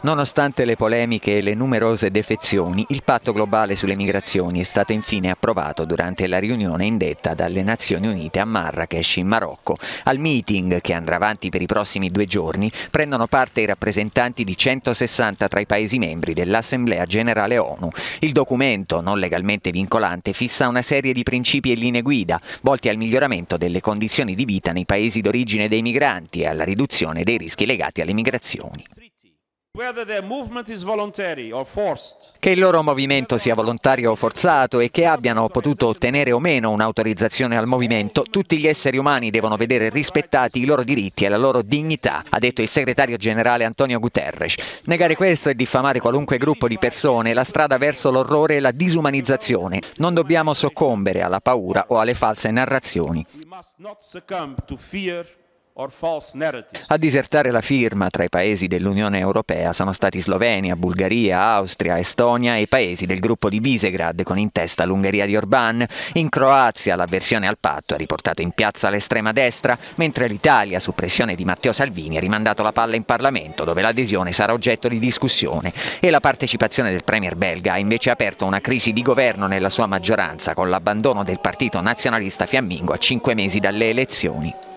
Nonostante le polemiche e le numerose defezioni, il patto globale sulle migrazioni è stato infine approvato durante la riunione indetta dalle Nazioni Unite a Marrakech in Marocco. Al meeting, che andrà avanti per i prossimi 2 giorni, prendono parte i rappresentanti di 160 tra i Paesi membri dell'Assemblea Generale ONU. Il documento, non legalmente vincolante, fissa una serie di principi e linee guida volti al miglioramento delle condizioni di vita nei Paesi d'origine dei migranti e alla riduzione dei rischi legati alle migrazioni. Che il loro movimento sia volontario o forzato e che abbiano potuto ottenere o meno un'autorizzazione al movimento, tutti gli esseri umani devono vedere rispettati i loro diritti e la loro dignità, ha detto il segretario generale Antonio Guterres. Negare questo è diffamare qualunque gruppo di persone, la strada verso l'orrore e la disumanizzazione. Non dobbiamo soccombere alla paura o alle false narrazioni. A disertare la firma tra i paesi dell'Unione Europea sono stati Slovenia, Bulgaria, Austria, Estonia e i paesi del gruppo di Visegrad con in testa l'Ungheria di Orbán. In Croazia l'avversione al patto ha riportato in piazza l'estrema destra, mentre l'Italia, su pressione di Matteo Salvini, ha rimandato la palla in Parlamento, dove l'adesione sarà oggetto di discussione. E la partecipazione del premier belga ha invece aperto una crisi di governo nella sua maggioranza, con l'abbandono del partito nazionalista fiammingo a 5 mesi dalle elezioni.